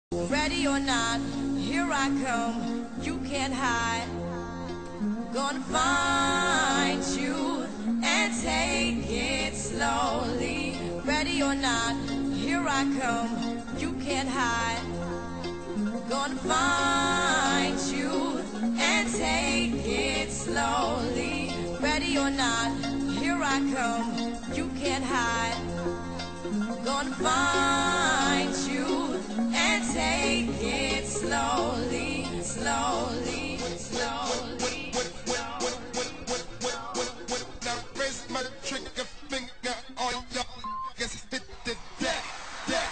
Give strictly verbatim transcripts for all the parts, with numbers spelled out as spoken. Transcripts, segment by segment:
Ready or not, here I come, you can't hide. Gonna find you and take it slowly. Ready or not, here I come, you can't hide. Gonna find you and take it slowly. Ready or not, here I come, you can't hide. Gonna find you and take it slowly, slowly, slowly. Now raise my trigger finger on your guess hit the deck, deck.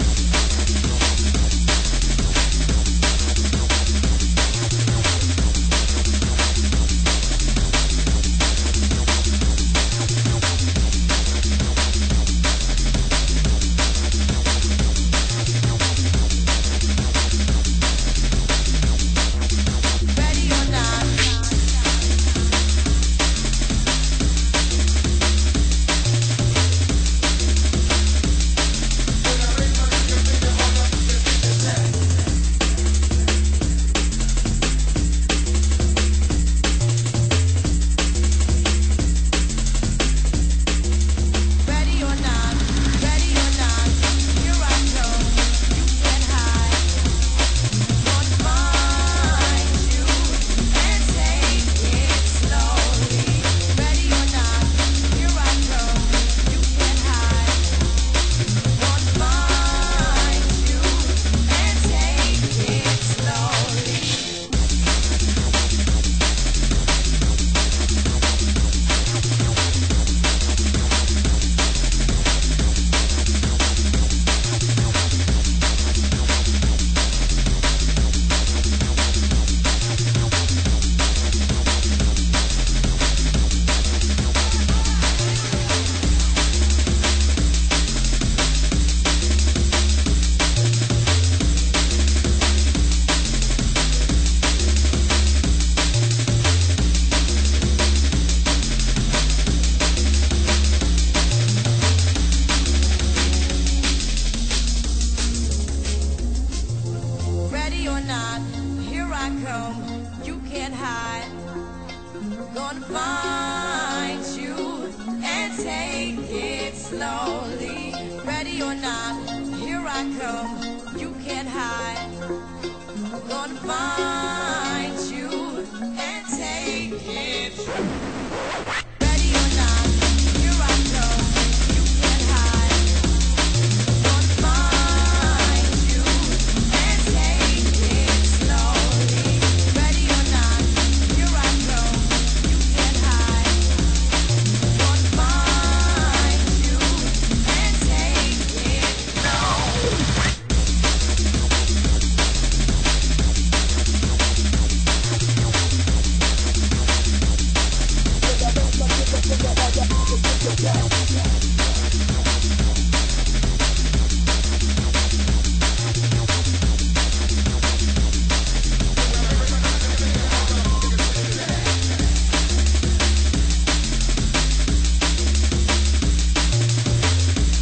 You can't hide. Gonna find you and take it slowly. Ready or not, here I come.